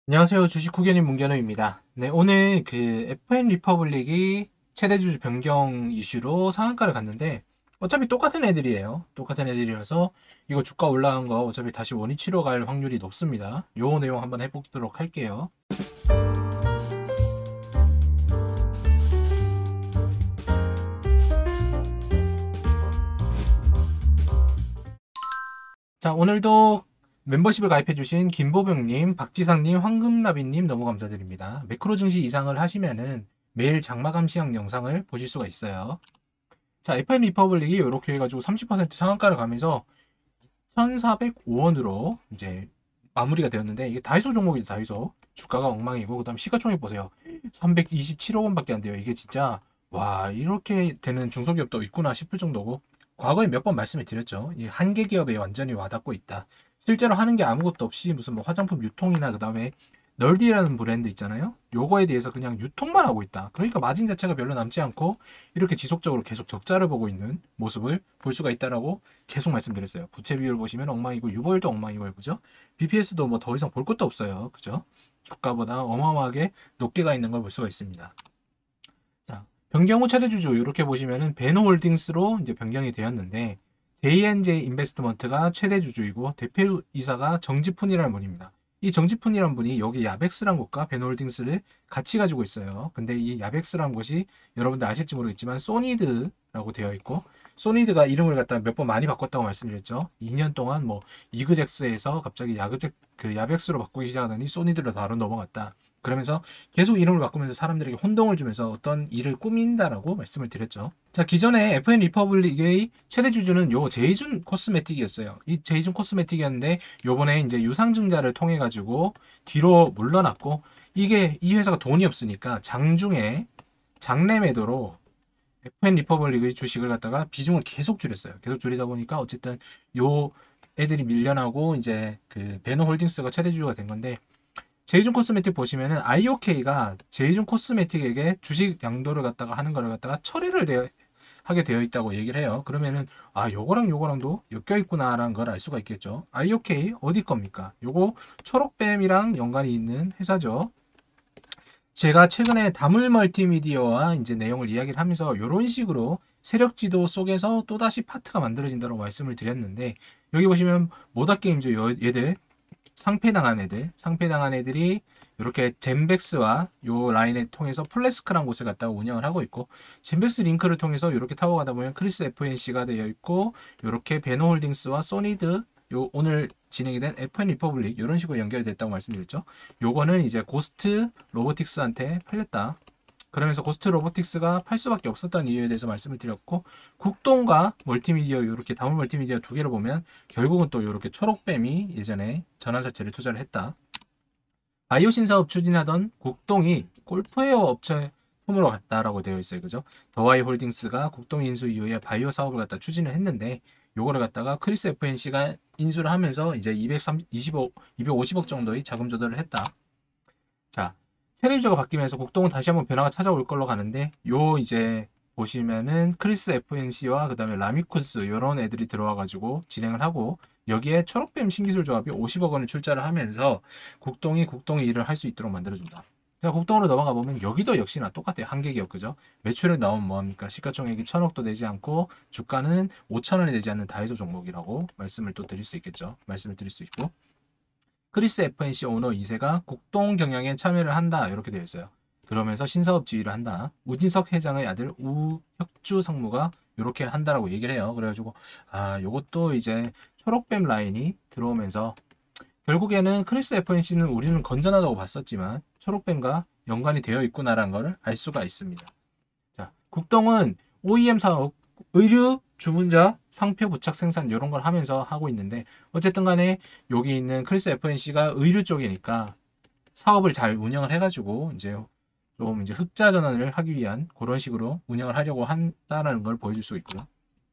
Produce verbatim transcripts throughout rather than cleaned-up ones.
안녕하세요. 주식 후견인 문견호입니다. 네, 오늘 그 에프엔 리퍼블릭이 최대주주 변경 이슈로 상한가를 갔는데 어차피 똑같은 애들이에요. 똑같은 애들이라서 이거 주가 올라간 거 어차피 다시 원위치로 갈 확률이 높습니다. 요 내용 한번 해보도록 할게요. 자, 오늘도 멤버십을 가입해주신 김보병님, 박지상님, 황금나비님 너무 감사드립니다. 매크로 증시 이상을 하시면은 매일 장마 감시형 영상을 보실 수가 있어요. 자, 에프엔 리퍼블릭이 이렇게 해가지고 삼십 퍼센트 상한가를 가면서 천사백오 원으로 이제 마무리가 되었는데, 이게 다이소 종목이죠. 다이소 주가가 엉망이고, 그 다음 시가총액 보세요. 삼백이십칠억 원밖에 안 돼요. 이게 진짜 와, 이렇게 되는 중소기업도 있구나 싶을 정도고, 과거에 몇 번 말씀을 드렸죠. 이 한계 기업에 완전히 와닿고 있다. 실제로 하는 게 아무것도 없이 무슨 뭐 화장품 유통이나 그 다음에 널디라는 브랜드 있잖아요. 요거에 대해서 그냥 유통만 하고 있다. 그러니까 마진 자체가 별로 남지 않고 이렇게 지속적으로 계속 적자를 보고 있는 모습을 볼 수가 있다라고 계속 말씀드렸어요. 부채 비율 보시면 엉망이고 유보율도 엉망이고, 그죠? 비피에스도 뭐 더 이상 볼 것도 없어요. 그죠? 주가보다 어마어마하게 높게 가 있는 걸 볼 수가 있습니다. 자, 변경 후 최대주주 이렇게 보시면은 베노홀딩스로 이제 변경이 되었는데, 제이엔제이 인베스트먼트가 최대주주이고 대표이사가 정지훈이라는 분입니다. 이 정지훈이라는 분이 여기 야벡스란 곳과 베노홀딩스를 같이 가지고 있어요. 근데 이 야벡스란 곳이 여러분들 아실지 모르겠지만 소니드라고 되어 있고, 소니드가 이름을 갖다 몇 번 많이 바꿨다고 말씀드렸죠. 이 년 동안 뭐 이그젝스에서 갑자기 야그젝 그 야벡스로 바꾸기 시작하더니 소니드로 바로 넘어갔다. 그러면서 계속 이름을 바꾸면서 사람들에게 혼동을 주면서 어떤 일을 꾸민다라고 말씀을 드렸죠. 자, 기존에 에프엔 리퍼블릭의 최대 주주는 요 제이준 코스메틱이었어요. 이 제이준 코스메틱이었는데 요번에 이제 유상증자를 통해 가지고 뒤로 물러났고, 이게 이 회사가 돈이 없으니까 장중에 장내 매도로 에프엔 리퍼블릭의 주식을 갖다가 비중을 계속 줄였어요. 계속 줄이다 보니까 어쨌든 요 애들이 밀려나고 이제 그 베노홀딩스가 최대 주주가 된 건데, 제이준 코스메틱 보시면은 아이오케이가 제이준 코스메틱에게 주식 양도를 갖다가 하는 거를 갖다가 처리를 되어, 하게 되어 있다고 얘기를 해요. 그러면은 아, 요거랑 요거랑도 엮여 있구나라는 걸 알 수가 있겠죠. 아이오케이 어디 겁니까? 요거 초록뱀이랑 연관이 있는 회사죠. 제가 최근에 다물 멀티미디어와 이제 내용을 이야기를 하면서 이런 식으로 세력 지도 속에서 또다시 파트가 만들어진다고 말씀을 드렸는데, 여기 보시면 모다게임즈 얘들 상패당한 애들, 상패당한 애들이 이렇게 젠백스와 요 라인을 통해서 플래스크란 곳을 갖다가 운영을 하고 있고, 젠백스 링크를 통해서 이렇게 타고 가다 보면 크리스 에프엔씨가 되어 있고, 이렇게 베노홀딩스와 소니드, 요 오늘 진행이 된 에프엔 리퍼블릭 이런 식으로 연결됐다고 말씀드렸죠. 요거는 이제 고스트 로보틱스한테 팔렸다. 그러면서 고스트 로보틱스가 팔 수밖에 없었던 이유에 대해서 말씀을 드렸고, 국동과 멀티미디어 이렇게 다물 멀티미디어 두 개를 보면 결국은 또 이렇게 초록뱀이 예전에 전환사채를 투자를 했다. 바이오 신사업 추진하던 국동이 골프웨어 업체 품으로 갔다라고 되어 있어요. 그죠? 더와이 홀딩스가 국동 인수 이후에 바이오 사업을 갖다 추진을 했는데, 요거를 갖다가 크리스 에프엔씨가 인수를 하면서 이제 이백이십억, 이백오십억 정도의 자금 조달을 했다. 자, 세력주가 바뀌면서 국동은 다시 한번 변화가 찾아올 걸로 가는데, 요 이제 보시면은 크리스 에프엔씨와 그 다음에 라미쿠스 이런 애들이 들어와가지고 진행을 하고, 여기에 초록뱀 신기술 조합이 오십억 원을 출자를 하면서 국동이 국동의 일을 할 수 있도록 만들어준다. 자, 국동으로 넘어가 보면 여기도 역시나 똑같아요. 한계 기업, 그죠? 매출을 나오면 뭐합니까? 시가총액이 천억도 되지 않고 주가는 오천 원이 되지 않는 다이소 종목이라고 말씀을 또 드릴 수 있겠죠. 말씀을 드릴 수 있고, 크리스 에프엔씨 오너 이 세가 국동 경영에 참여를 한다 이렇게 되어 있어요. 그러면서 신사업 지휘를 한다. 우진석 회장의 아들 우혁주 상무가 이렇게 한다라고 얘기를 해요. 그래가지고 아, 요것도 이제 초록뱀 라인이 들어오면서 결국에는 크리스 에프엔씨는 우리는 건전하다고 봤었지만 초록뱀과 연관이 되어 있구나라는 걸 알 수가 있습니다. 자, 국동은 오이엠 사업, 의류, 주문자, 상표 부착 생산 이런 걸 하면서 하고 있는데, 어쨌든 간에 여기 있는 크리스 에프엔씨가 의류 쪽이니까 사업을 잘 운영을 해가지고 이제 좀 이제 흑자 전환을 하기 위한 그런 식으로 운영을 하려고 한다는 걸 보여줄 수 있고요.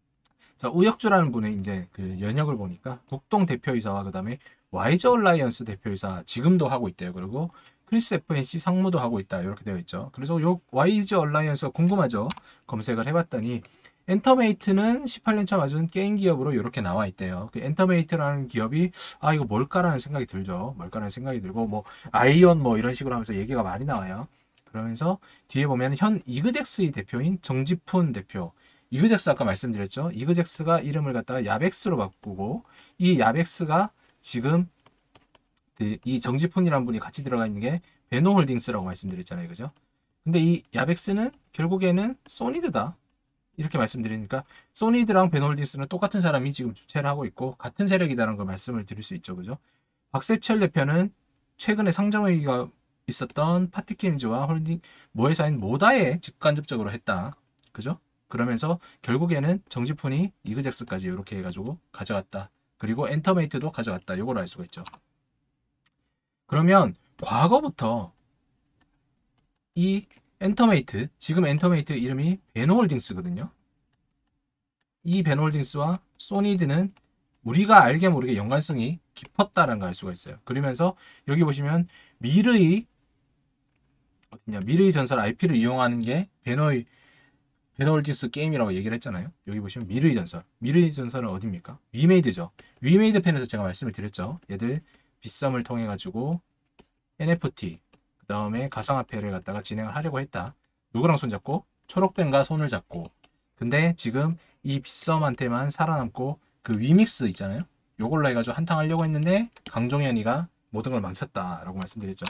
자, 우혁주라는 분의 이제 그 연역을 보니까 국동 대표이사와 그 다음에 와이즈 얼라이언스 대표이사 지금도 하고 있대요. 그리고 크리스 에프엔씨 상무도 하고 있다 이렇게 되어 있죠. 그래서 요 와이즈 얼라이언스가 궁금하죠. 검색을 해봤더니 엔터메이트는 십팔 년 차 맞은 게임 기업으로 이렇게 나와 있대요. 그 엔터메이트라는 기업이 아 이거 뭘까라는 생각이 들죠. 뭘까라는 생각이 들고 뭐 아이언 뭐 이런 식으로 하면서 얘기가 많이 나와요. 그러면서 뒤에 보면 현 이그젝스의 대표인 정지푼 대표. 이그젝스 아까 말씀드렸죠. 이그젝스가 이름을 갖다가 야벡스로 바꾸고 이 야벡스가 지금 이 정지푼이라는 분이 같이 들어가 있는 게 베노홀딩스라고 말씀드렸잖아요. 그죠? 근데 이 야벡스는 결국에는 소니드다. 이렇게 말씀드리니까 소니드랑 베노홀딩스는 똑같은 사람이 지금 주체를 하고 있고 같은 세력이다라는 걸 말씀을 드릴 수 있죠. 그죠? 박세철 대표는 최근에 상정회의가 있었던 파티게임즈와 홀딩 모회사인 모다에 직간접적으로 했다. 그죠? 그러면서 결국에는 정지푼이 이그젝스까지 이렇게 해가지고 가져갔다. 그리고 엔터메이트도 가져갔다. 요걸 알 수가 있죠. 그러면 과거부터 이 엔터메이트, 지금 엔터메이트 이름이 베노홀딩스거든요. 이 베노홀딩스와 소니드는 우리가 알게 모르게 연관성이 깊었다라는 걸 알 수가 있어요. 그러면서 여기 보시면 미르의 어딨냐 미르의 전설 아이피를 이용하는 게 베노의 베노홀딩스 게임이라고 얘기를 했잖아요. 여기 보시면 미르의 전설. 미르의 전설은 어디입니까? 위메이드죠. 위메이드 편에서 제가 말씀을 드렸죠. 얘들 빗썸을 통해 가지고 엔에프티 그 다음에 가상화폐를 갖다가 진행을 하려고 했다. 누구랑 손잡고? 초록뱀과 손을 잡고. 근데 지금 이 빗썸한테만 살아남고 그 위믹스 있잖아요. 요걸로 해가지고 한탕 하려고 했는데 강종현이가 모든 걸 망쳤다라고 말씀드렸죠.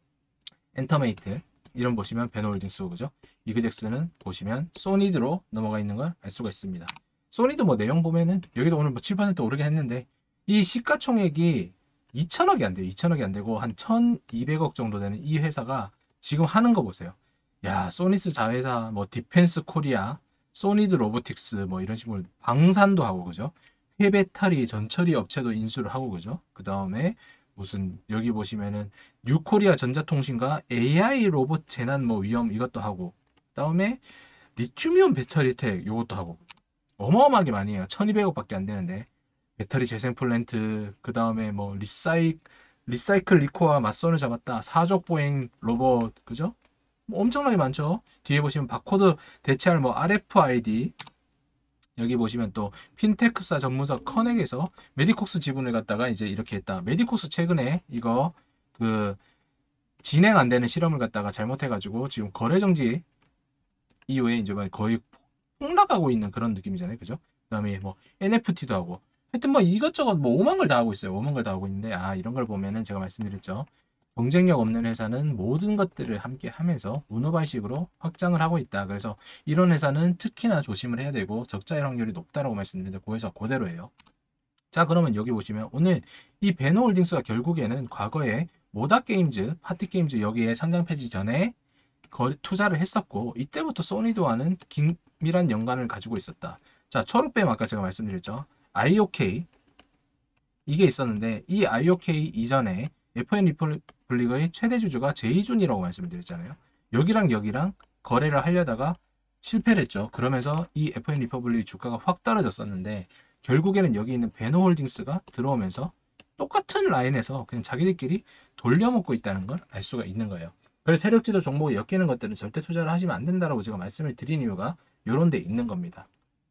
엔터메이트 이름 보시면 베노홀딩스고 그죠? 이그젝스는 보시면 소니드로 넘어가 있는 걸 알 수가 있습니다. 소니드 뭐 내용 보면은 여기도 오늘 뭐 칠 퍼센트 오르긴 했는데 이 시가총액이 이천억이 안 돼요. 이천억이 안 되고 한 천이백억 정도 되는 이 회사가 지금 하는 거 보세요. 야, 소니스 자회사, 뭐 디펜스 코리아, 소니드 로보틱스 뭐 이런 식으로 방산도 하고 그죠? 폐배터리 전처리 업체도 인수를 하고 그죠? 그 다음에 무슨 여기 보시면은 뉴코리아 전자통신과 에이아이 로봇 재난 뭐 위험 이것도 하고 그 다음에 리튬이온 배터리 텍 요것도 하고 어마어마하게 많이 해요. 천이백억밖에 안 되는데 배터리 재생 플랜트 그 다음에 뭐 리사이 리사이클 리코와 맞선을 잡았다. 사족 보행 로봇 그죠? 뭐 엄청나게 많죠. 뒤에 보시면 바코드 대체할 뭐 알에프아이디 여기 보시면 또 핀테크사 전문사 커넥에서 메디콕스 지분을 갖다가 이제 이렇게 했다. 메디콕스 최근에 이거 그 진행 안 되는 실험을 갖다가 잘못해가지고 지금 거래 정지 이후에 이제 거의 폭락하고 있는 그런 느낌이잖아요. 그죠? 그 다음에 뭐 엔에프티도 하고 하여튼 뭐 이것저것 뭐 오만 걸 다 하고 있어요. 오만 걸 다 하고 있는데 아 이런 걸 보면은 제가 말씀드렸죠. 경쟁력 없는 회사는 모든 것들을 함께 하면서 문어발식으로 확장을 하고 있다. 그래서 이런 회사는 특히나 조심을 해야 되고 적자일 확률이 높다라고 말씀드렸는데 그 회사 그대로예요. 자 그러면 여기 보시면 오늘 이 베노홀딩스가 결국에는 과거에 모다게임즈, 파티게임즈 여기에 상장 폐지 전에 투자를 했었고 이때부터 소니드와는 긴밀한 연관을 가지고 있었다. 자 초록뱀 아까 제가 말씀드렸죠. 아이오케이 이게 있었는데 이 아이오케이 이전에 에프엔 리퍼블릭의 최대 주주가 제이준이라고 말씀을 드렸잖아요. 여기랑 여기랑 거래를 하려다가 실패를 했죠. 그러면서 이 에프엔 리퍼블릭 주가가 확 떨어졌었는데 결국에는 여기 있는 베노홀딩스가 들어오면서 똑같은 라인에서 그냥 자기들끼리 돌려먹고 있다는 걸 알 수가 있는 거예요. 그래서 세력지도 종목이 엮이는 것들은 절대 투자를 하시면 안 된다라고 제가 말씀을 드린 이유가 이런 데 있는 겁니다.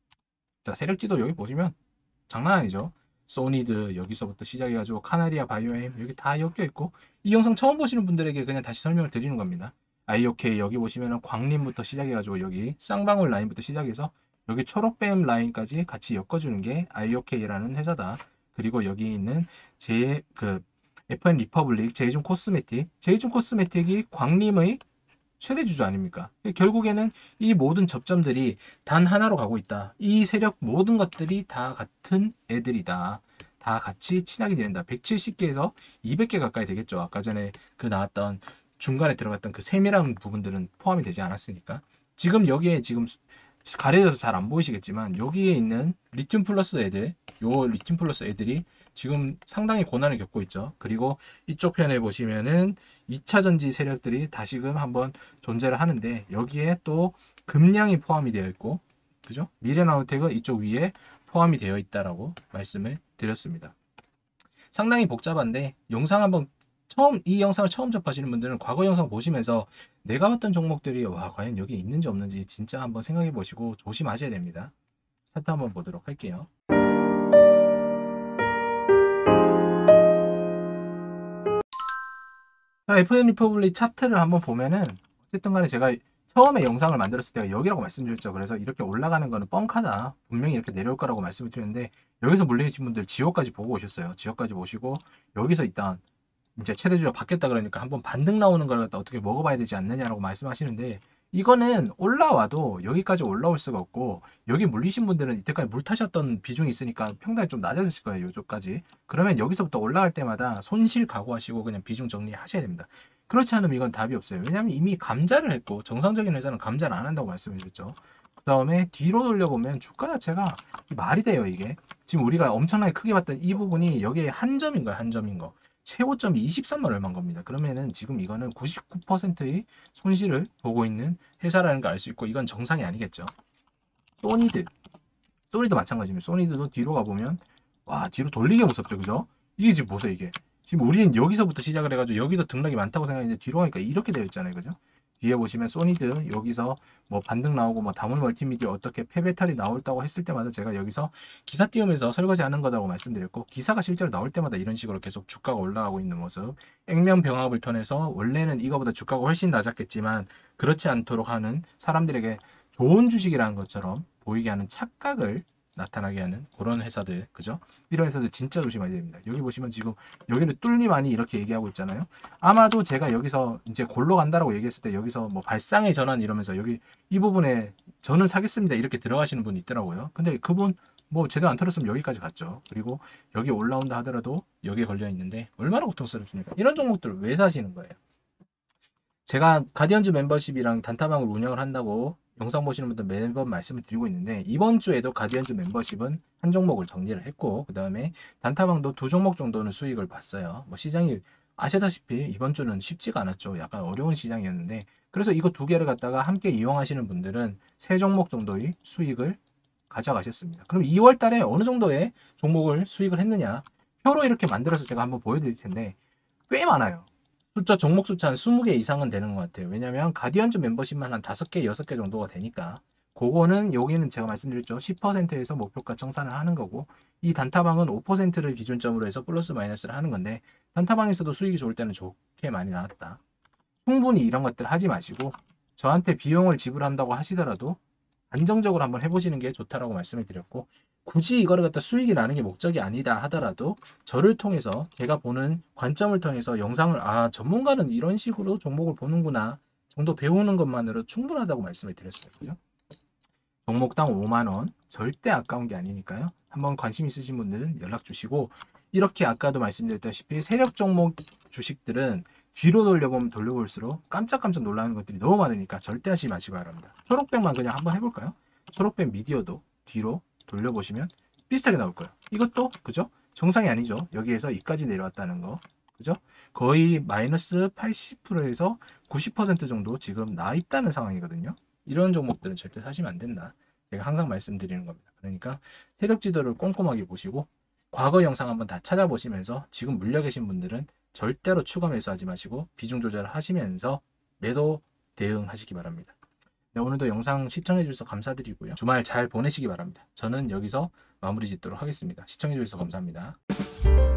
자 세력지도 여기 보시면 장난 아니죠. 소니드 여기서부터 시작해가지고 카나리아 바이오엠 여기 다 엮여 있고 이 영상 처음 보시는 분들에게 그냥 다시 설명을 드리는 겁니다. 아이오케이 여기 보시면은 광림부터 시작해가지고 여기 쌍방울 라인부터 시작해서 여기 초록뱀 라인까지 같이 엮어주는 게 아이오케이라는 회사다. 그리고 여기 있는 제 그 에프엔 리퍼블릭 제이준 코스메틱 제이준 코스메틱이 광림의 최대 주주 아닙니까? 결국에는 이 모든 접점들이 단 하나로 가고 있다. 이 세력 모든 것들이 다 같은 애들이다. 다 같이 친하게 지낸다. 백칠십 개에서 이백 개 가까이 되겠죠. 아까 전에 그 나왔던 중간에 들어갔던 그 세밀한 부분들은 포함이 되지 않았으니까. 지금 여기에 지금 가려져서 잘 안 보이시겠지만 여기에 있는 리튬 플러스 애들, 요 리튬 플러스 애들이 지금 상당히 고난을 겪고 있죠. 그리고 이쪽 편에 보시면은 이 차 전지 세력들이 다시금 한번 존재를 하는데 여기에 또 금량이 포함이 되어 있고 그죠? 미래나우텍은 이쪽 위에 포함이 되어 있다라고 말씀을 드렸습니다. 상당히 복잡한데 영상 한번 처음 이 영상을 처음 접하시는 분들은 과거 영상 보시면서 내가 봤던 종목들이 와 과연 여기 있는지 없는지 진짜 한번 생각해 보시고 조심하셔야 됩니다. 차트 한번 보도록 할게요. 자, 에프엠 리퍼블릭 차트를 한번 보면은 어쨌든 간에 제가 처음에 영상을 만들었을 때가 여기라고 말씀드렸죠. 그래서 이렇게 올라가는 거는 뻥카다. 분명히 이렇게 내려올 거라고 말씀을 드렸는데 여기서 물리신 분들 지호까지 보고 오셨어요. 지호까지 보시고 여기서 일단 이제 최대주가 바뀌었다 그러니까 한번 반등 나오는 걸 갖다 어떻게 먹어봐야 되지 않느냐라고 말씀하시는데 이거는 올라와도 여기까지 올라올 수가 없고 여기 물리신 분들은 이때까지 물 타셨던 비중이 있으니까 평단이 좀 낮아졌을 거예요. 요쪽까지. 그러면 여기서부터 올라갈 때마다 손실 각오하시고 그냥 비중 정리하셔야 됩니다. 그렇지 않으면 이건 답이 없어요. 왜냐하면 이미 감자를 했고 정상적인 회사는 감자를 안 한다고 말씀해 주셨죠. 그 다음에 뒤로 돌려보면 주가 자체가 말이 돼요. 이게 지금 우리가 엄청나게 크게 봤던 이 부분이 여기에 한 점인 거예요. 한 점인 거. 최고점이 이십삼만 얼마인 겁니다. 그러면은 지금 이거는 구십구 퍼센트의 손실을 보고 있는 회사라는 걸 알 수 있고 이건 정상이 아니겠죠. 소니드. 소니도 마찬가지입니다. 소니드도 뒤로 가보면 와 뒤로 돌리기 무섭죠. 그죠? 이게 지금 보세요. 이게 지금 우리는 여기서부터 시작을 해가지고 여기도 등락이 많다고 생각했는데 뒤로 가니까 이렇게 되어 있잖아요. 그죠? 뒤에 보시면 소니드 여기서 뭐 반등 나오고 뭐 다물 멀티미디어 어떻게 폐배탈이 나올다고 했을 때마다 제가 여기서 기사 띄우면서 설거지 하는 거라고 말씀드렸고 기사가 실제로 나올 때마다 이런 식으로 계속 주가가 올라가고 있는 모습 액면병합을 통해서 원래는 이거보다 주가가 훨씬 낮았겠지만 그렇지 않도록 하는 사람들에게 좋은 주식이라는 것처럼 보이게 하는 착각을 나타나게 하는 그런 회사들 그죠? 이런 회사들 진짜 조심해야 됩니다. 여기 보시면 지금 여기는 뚫니 많이 이렇게 얘기하고 있잖아요. 아마도 제가 여기서 이제 골로 간다라고 얘기했을 때 여기서 뭐 발상의 전환 이러면서 여기 이 부분에 저는 사겠습니다 이렇게 들어가시는 분이 있더라고요. 근데 그분 뭐 제대로 안 털었으면 여기까지 갔죠. 그리고 여기 올라온다 하더라도 여기에 걸려 있는데 얼마나 고통스럽습니까? 이런 종목들을 왜 사시는 거예요? 제가 가디언즈 멤버십이랑 단타방을 운영을 한다고 영상 보시는 분들 매번 말씀을 드리고 있는데 이번 주에도 가디언즈 멤버십은 한 종목을 정리를 했고 그 다음에 단타방도 두 종목 정도는 수익을 봤어요. 뭐 시장이 아시다시피 이번 주는 쉽지가 않았죠. 약간 어려운 시장이었는데 그래서 이거 두 개를 갖다가 함께 이용하시는 분들은 세 종목 정도의 수익을 가져가셨습니다. 그럼 이월 달에 어느 정도의 종목을 수익을 했느냐 표로 이렇게 만들어서 제가 한번 보여드릴 텐데 꽤 많아요. 숫자 종목 숫자 한 스무 개 이상은 되는 것 같아요. 왜냐면 가디언즈 멤버십만 한 다섯 개, 여섯 개 정도가 되니까 그거는 여기는 제가 말씀드렸죠. 십 퍼센트에서 목표가 청산을 하는 거고 이 단타방은 오 퍼센트를 기준점으로 해서 플러스 마이너스를 하는 건데 단타방에서도 수익이 좋을 때는 좋게 많이 나왔다. 충분히 이런 것들 하지 마시고 저한테 비용을 지불한다고 하시더라도 안정적으로 한번 해보시는 게 좋다라고 말씀을 드렸고 굳이 이거를 갖다 수익이 나는 게 목적이 아니다 하더라도 저를 통해서 제가 보는 관점을 통해서 영상을 아 전문가는 이런 식으로 종목을 보는구나 정도 배우는 것만으로 충분하다고 말씀을 드렸어요. 그죠? 종목당 오만 원 절대 아까운 게 아니니까요. 한번 관심 있으신 분들은 연락 주시고 이렇게 아까도 말씀드렸다시피 세력 종목 주식들은 뒤로 돌려보면 돌려볼수록 깜짝깜짝 놀라는 것들이 너무 많으니까 절대 하지 마시기 바랍니다. 초록백만 그냥 한번 해볼까요? 초록백 미디어도 뒤로 돌려보시면 비슷하게 나올 거예요. 이것도 그죠? 정상이 아니죠. 여기에서 이까지 내려왔다는 거 그죠? 거의 마이너스 팔십 퍼센트에서 구십 퍼센트 정도 지금 나 있다는 상황이거든요. 이런 종목들은 절대 사시면 안 된다. 제가 항상 말씀드리는 겁니다. 그러니까 세력 지도를 꼼꼼하게 보시고 과거 영상 한번 다 찾아보시면서 지금 물려 계신 분들은 절대로 추가 매수하지 마시고 비중 조절을 하시면서 매도 대응하시기 바랍니다. 네, 오늘도 영상 시청해 주셔서 감사드리고요. 주말 잘 보내시기 바랍니다. 저는 여기서 마무리 짓도록 하겠습니다. 시청해 주셔서 감사합니다.